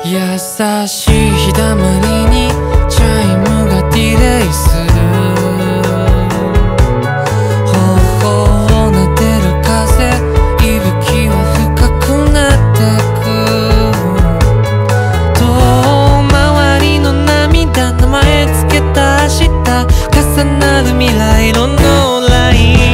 優しい日だまりにチャイムがディレイする。頬を撫でる風、息吹は深くなってく。遠回りの涙、名前つけた明日、重なる未来色のライン。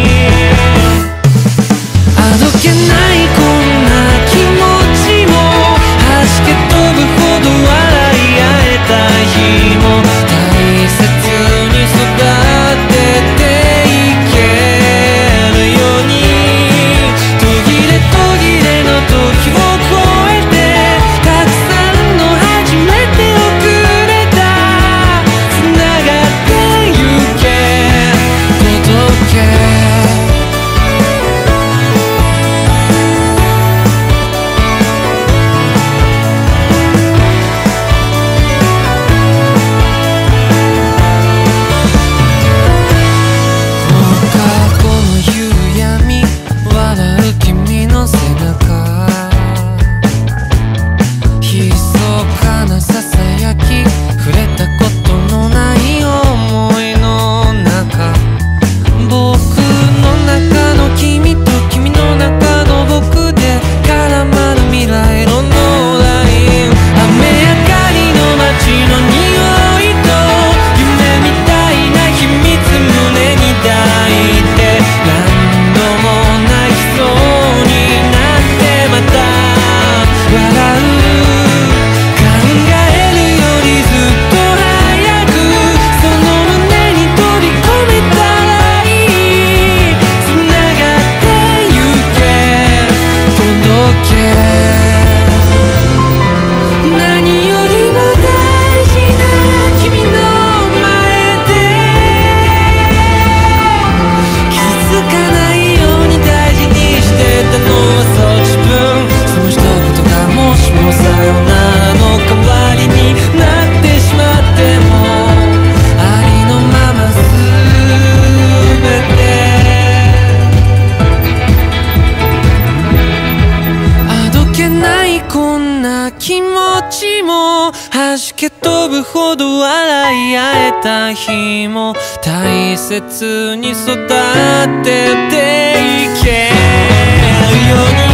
あどけないこんな気持ちも弾け飛ぶほど笑い合えた日も大切に育てていけるように。途切れ途切れの時を越えてたくさんの初めてをくれた。つながってゆけ届け。気持ちも弾け飛ぶほど笑い合えた日も大切に育てていけるように。